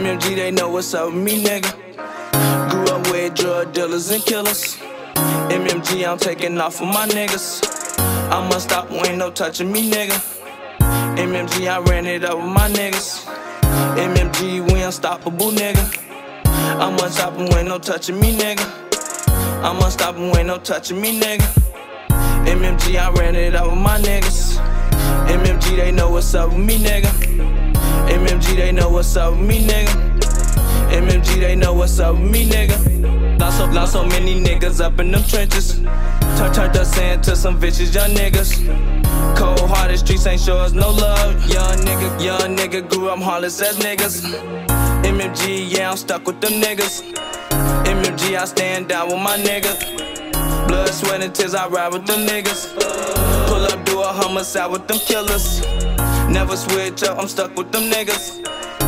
MMG, they know what's up with me, nigga. Grew up with drug dealers and killers. MMG, I'm taking off with my niggas. I'ma stop, ain't no touching me, nigga. MMG, I ran it up with my niggas. MMG, we unstoppable, nigga. I'ma stop, ain't no touching me, nigga. I'ma stop, ain't no touching me, nigga. MMG, I ran it up with my niggas. MMG, they know what's up with me, nigga. MMG, they know what's up with me, nigga. MMG, they know what's up with me, nigga. Lost so many niggas up in them trenches. Turned us into some vicious young niggas. Cold-hearted streets ain't show us no love. Young nigga grew up heartless as niggas. MMG, yeah, I'm stuck with them niggas. MMG, I stand down with my niggas. Blood, sweat, and tears, I ride with them niggas. Pull up, do a homicide with them killers. Never switch up, I'm stuck with them niggas.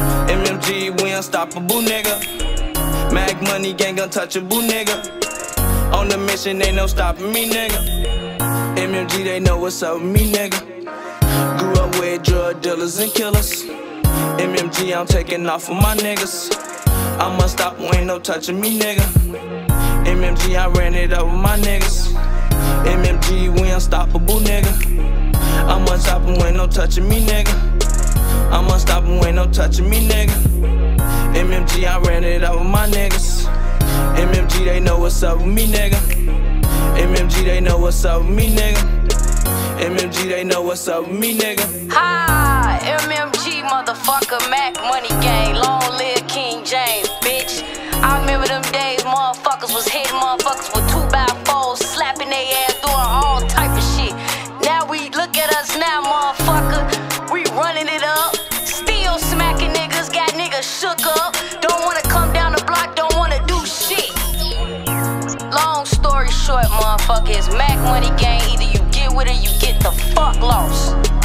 MMG, we unstoppable, nigga. Mag money, gang untouchable, nigga. On the mission, ain't no stopping me, nigga. MMG, they know what's up with me, nigga. Grew up with drug dealers and killers. MMG, I'm taking off with my niggas. I'ma stop, ain't no touching me, nigga. MMG, I ran it up with my niggas. MMG, we unstoppable, nigga. I'ma stop, ain't no touching me, nigga. I'ma stop, ain't no touching me, nigga. MMG, I ran it up with my niggas. MMG, they know what's up with me, nigga. MMG, they know what's up with me, nigga. MMG, they know what's up with me, nigga. Hi, MMG, motherfucker, Mac Money Gang, long live King James, bitch. I remember them days, motherfuckers was hitting motherfuckers with 2x4s, slapping their ass, doing all type of shit. Now look at us now, motherfucker. We running it up, still smacking niggas, got niggas shook up. Don't wanna come down the block, don't wanna do shit. Long story short, motherfucker, it's Mac Money Gang. Either you get with it, you get the fuck lost.